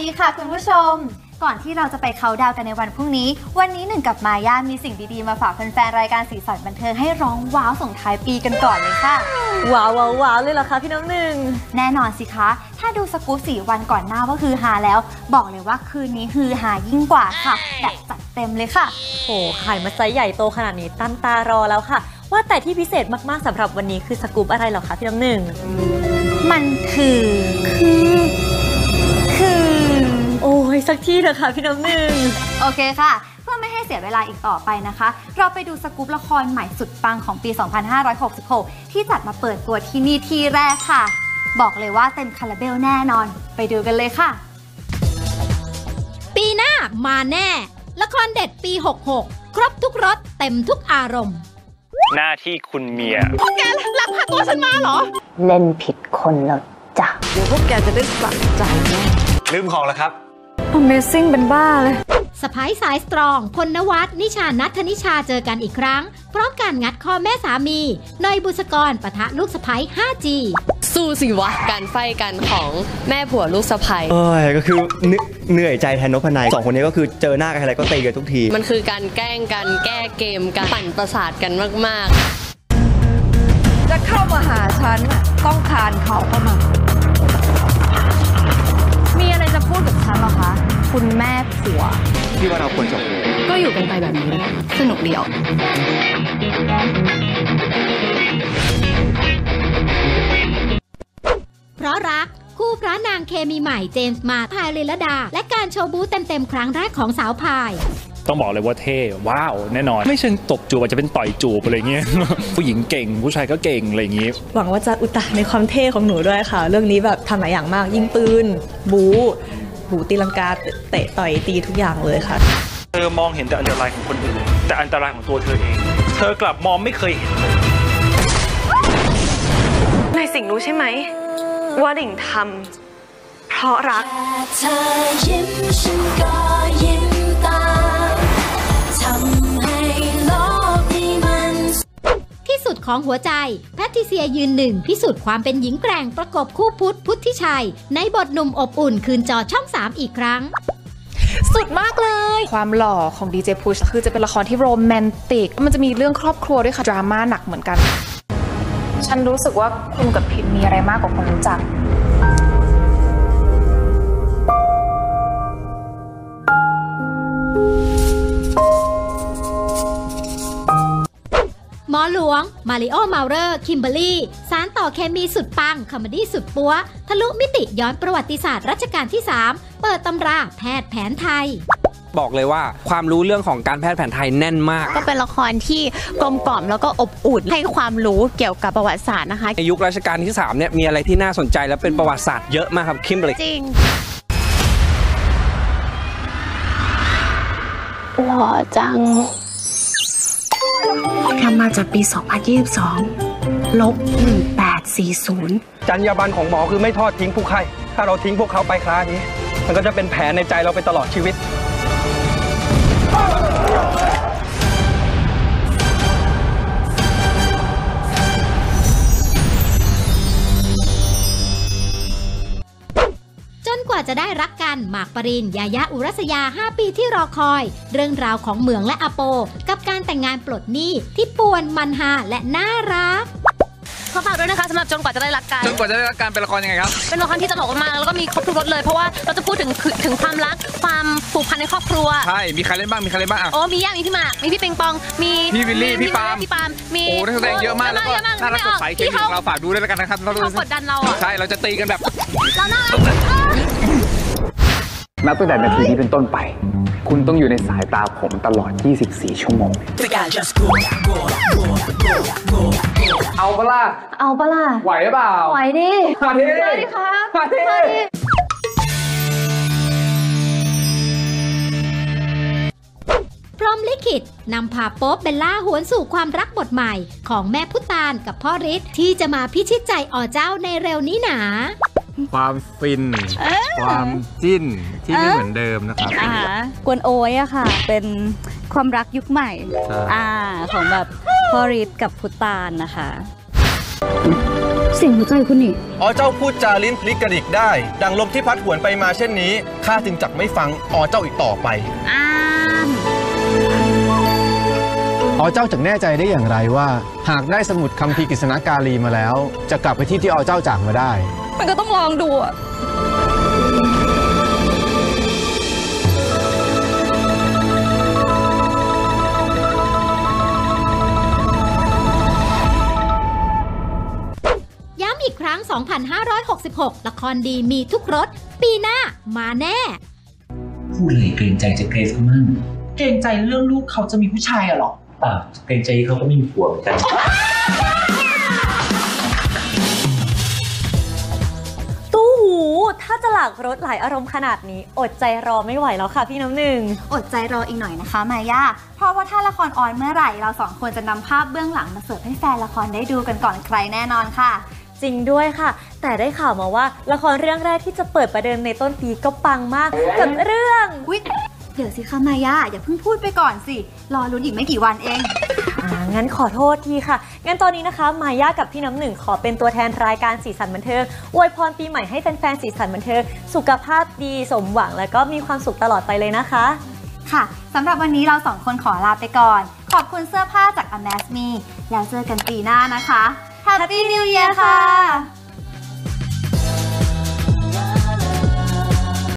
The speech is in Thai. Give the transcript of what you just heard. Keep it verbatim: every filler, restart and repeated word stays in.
ดีค่ะคุณผู้ชมก่อนที่เราจะไปเคาน์ดาวน์กันในวันพรุ่งนี้วันนี้หนึ่งกับมาย่ามีสิ่งดีๆมาฝากแฟนๆรายการสีสันบันเทิงให้ร้องว้าวส่งท้ายปีกันก่อนเลยค่ะว้าวว้าวว้าวเลยเหรอคะพี่น้องหนึ่งแน่นอนสิคะถ้าดูสกู๊ปสี่วันก่อนหน้าว่าคือฮาแล้วบอกเลยว่าคืนนี้คือฮายิ่งกว่าค่ะแบบจัดเต็มเลยค่ะโอ้ไข่มาไซส์ใหญ่โตขนาดนี้ตั้งตารอแล้วค่ะว่าแต่ที่พิเศษมากๆสำหรับวันนี้คือสกู๊ปอะไรเหรอคะพี่น้องหนึ่งมันคือคือคือโอ้ยสักที่เถอะค่ะพี่น้องหนึ่งโอเคค่ะเพื่อไม่ให้เสียเวลาอีกต่อไปนะคะเราไปดูสกู๊ปละครใหม่สุดปังของปี สองพันห้าร้อยหกสิบหก ที่จัดมาเปิดตัวที่นี่ที่แรกค่ะบอกเลยว่าเต็มคาราเบลแน่นอนไปดูกันเลยค่ะปีหน้ามาแน่ละครเด็ดปีหกหกครบทุกรสเต็มทุกอารมณ์หน้าที่คุณเมียพวกแกลักพาตัวฉันมาเหรอเล่นผิดคนแล้วจ้ะเดี๋ยวพวกแกจะได้สะใจแน่ลืมของแล้วครับ Amazing เป็นบ้าเลยสไปซ์สายสตรองพลนวัฒน์นิชานัทธนิชาเจอกันอีกครั้งพร้อมการงัดข้อแม่สามีเนยบุษกรปะทะลูกสะใภ้ ห้าจีสู้สิวะการไฟกันของแม่ผัวลูกสะใภ้เอ้ยก็คือเหนื่อยใจแทนนพนัยสองคนนี้ก็คือเจอหน้ากันอะไรก็ตีกันทุกทีมันคือการแกล้งกันแก้เกมกันปั่นประสาทกันมากๆจะเข้ามาหาฉันต้องคานเขาเข้ามามีอะไรจะพูดกับฉันเหรอคะคุณแม่ผัวพี่ว่าเราควรจบก็อยู่กันไปแบบนี้สนุกเดียวเพราะรักคู่พระนางเคมีใหม่เจมส์มาพายลิลดาและการโชว์บู๊เต็มๆครั้งแรกของสาวพายต้องบอกเลยว่าเท่ว้าวแน่นอนไม่เชิงตบจูบอาจจะเป็นต่อยจูบอะไรเงี้ย ผู้หญิงเก่งผู้ชายก็เก่งอะไรอย่างงี้หวังว่าจะอุตส่าห์ในความเท่ของหนูด้วยค่ะเรื่องนี้แบบทำหลายอย่างมากยิงปืนบู๊บูตีลังกาเตะต่อยตีทุกอย่างเลยค่ะเธอมองเห็นแต่อันตรายของคนอื่นแต่อันตรายของตัวเธอเองเธอกลับมองไม่เคยเห็นเลยนายสิงห์รู้ใช่ไหมว่าดิ่งทำเพราะรักเธอยิ้มฉันก็ยิ้มตามทำให้โลกนี้มันที่สุดของหัวใจแพทริเซียยืนหนึ่งพิสูจน์ความเป็นหญิงแกร่งประกบคู่พุทธพุทธิชัยในบทหนุ่มอบอุ่นคืนจอช่องสามอีกครั้งสุดมากเลยความหล่อของดีเจพุชคือจะเป็นละครที่โรแมนติกมันจะมีเรื่องครอบครัวด้วยค่ะดราม่าหนักเหมือนกันฉันรู้สึกว่าคุณกับพิมมีอะไรมากกว่าคนรู้จักหมอหลวงมาริโอเมาเรอร์คิมเบอร์รี่สารต่อเคมีสุดปังคอมเมดี้สุดปัวทะลุมิติย้อนประวัติศาสตร์รัชกาลที่สามเปิดตำราแพทย์แผนไทยบอกเลยว่าความรู้เรื่องของการแพทย์แผนไทยแน่นมากก็เป็นละครที่กลมกล่อมแล้วก็อบอุ่นให้ความรู้เกี่ยวกับประวัติศาสตร์นะคะในยุครัชกาลที่สามเนี่ยมีอะไรที่น่าสนใจและเป็นประวัติศาสตร์เยอะมากครับคิมเบอร์รี่จริงหล่อจังทำมาจากปี สองพันยี่สิบสอง ลบ หนึ่งแปดสี่ศูนย์จรรยาบรรณของหมอคือไม่ทอดทิ้งผู้ไข้ถ้าเราทิ้งพวกเขาไปคราวนี้มันก็จะเป็นแผลในใจเราไปตลอดชีวิตกว่าจะได้รักกันหมากปรินยายาอุรัสยาห้าปีที่รอคอยเรื่องราวของเหมืองและอโปกับการแต่งงานปลดหนี้ที่ป่วนมันฮาและน่ารักขอฝากด้วยนะคะสำหรับจนกว่าจะได้รักกันจนกว่าจะได้รักกันเป็นละครยังไงครับเป็นละครที่ตลกมากแล้วก็มีครบทุกรสเลยเพราะว่าเราจะพูดถึงถึงความรักความผูกพันในครอบครัวใช่มีใครเล่นบ้างมีใครเล่นบ้างโอ้มีย่ามีพี่หมากมีพี่ปิงปองมีพี่วิลลี่พี่ปาล์มพี่ปาล์มมีโอ้นักแสดงเยอะมากแล้วก็น่ารักสดใสเก่งเราฝากดูด้วยแล้วกันนะครับเรากดดันเราอ่ะใช่เราจะตีกันแบบเราน่ารักนับตั้งแต่นาทีนี้เป็นต้นไปคุณต้องอยู่ในสายตาผมตลอดยี่สิบสี่ชั่วโมงเอาปะล่ะเอาปะล่ะไหวหรือเปล่าไหวดิมาดิมาดิครับมาดิพรหมลิขิตนำพาโป๊ปเบลล่าหวนสู่ความรักบทใหม่ของแม่พุตานกับพ่อฤทธิ์ที่จะมาพิชิตใจอ่อเจ้าในเร็วนี้หนาความฟินความจิ้นที่ไม่เหมือนเดิมนะครับกวนโอ้ยอะค่ะเป็นความรักยุคใหม่อ่าของแบบพ่อฤทธิ์กับพุตานนะคะเสียงหัวใจคุณนี่อ๋อเจ้าพูดจาลิ้นพลิกกระดิกได้ดังลมที่พัดหวนไปมาเช่นนี้ข้าจึงจักไม่ฟังอ๋อเจ้าอีกต่อไปอ้ามอ๋อเจ้าจักแน่ใจได้อย่างไรว่า หากได้สมุดคัมภีร์กฤษณกาลีมาแล้ว จะกลับไปที่ที่อ๋อเจ้าจากมาได้มันก็ต้องลองดูอะย้ำอีกครั้ง สองพันห้าร้อยหกสิบหก ละครดีมีทุกรส ปีหน้ามาแน่พูดเลยเกรงใจจะเกรซเขามั่งเกรงใจเรื่องลูกเขาจะมีผู้ชายอะหรอเปล่าเกรงใจเขาก็ไม่มีผัวเหมือนกันตู้หูถ้าจะหลากรสหลายอารมณ์ขนาดนี้อดใจรอไม่ไหวแล้วค่ะพี่น้ำหนึ่งอดใจรออีกหน่อยนะคะมายาเพราะว่าถ้าละครออนเมื่อไหร่เราสองคนจะนำภาพเบื้องหลังมาเสิร์ฟให้แฟนละครได้ดูกันก่อนใครแน่นอนค่ะจริงด้วยค่ะแต่ได้ข่าวมาว่าละครเรื่องแรกที่จะเปิดประเดิมในต้นปีก็ปังมากกับเรื่องวิเดี๋ยวสิคะมายาอย่าเพิ่งพูดไปก่อนสิรอลุ้นอีกไม่กี่วันเองอ่างั้นขอโทษทีค่ะงั้นตอนนี้นะคะมายากับพี่น้ำหนึ่งขอเป็นตัวแทนรายการสีสันบันเทิงอวยพรปีใหม่ให้แฟนๆสีสันบันเทิงสุขภาพดีสมหวังแล้วก็มีความสุขตลอดไปเลยนะคะค่ะสำหรับวันนี้เราสองคนขอลาไปก่อนขอบคุณเสื้อผ้าจาก Amaze Me แล้วเจอกันปีหน้านะคะ Happy New Year ค่ะ